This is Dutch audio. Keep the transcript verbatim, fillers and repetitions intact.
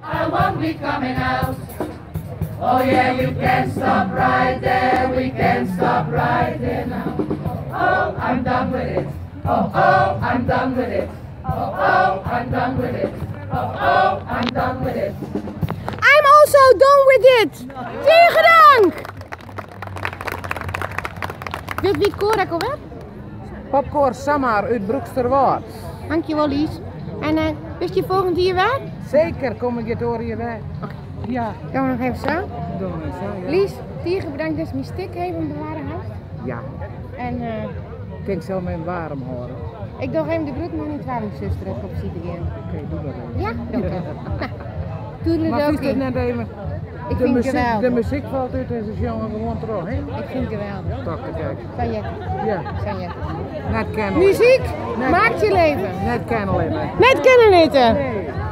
I won't be coming out. Oh yeah, you can stop right there, we can stop right there now. Oh, I'm done with it. Oh, oh, I'm done with it. Oh, oh, I'm done with it. Oh, oh, I'm done with it. I'm also done with it. Tegendank. Weet wie het koor ik alweer? Popkoor Samar uit Broeksterwaard. Dankjewel Lies. En uh, wist je volgend jaar waar? Zeker kom ik het door je weg. Ja. Gaan we nog even zo? Doen we zo, ja. Lies, Tiger bedankt dat ze mijn stick even bewaren had. Ja. En uh, Ik denk zo met warm horen. ik doe even de broek naar mijn tweelingzuster op zitten gaan. Oké, doe dat even. Ja, dank je. Nou, Maar is dit toedeledokie. net even? Ik De vind het muziek, de geweldig. muziek valt uit en ze jongen gewoon terug, hè? Ik vind het geweldig. Toch te kijken. Van je. Ja. Van je. Net kennen. Muziek Net- maakt je leven. Net kennen alleen. Net kennen eten. Nee.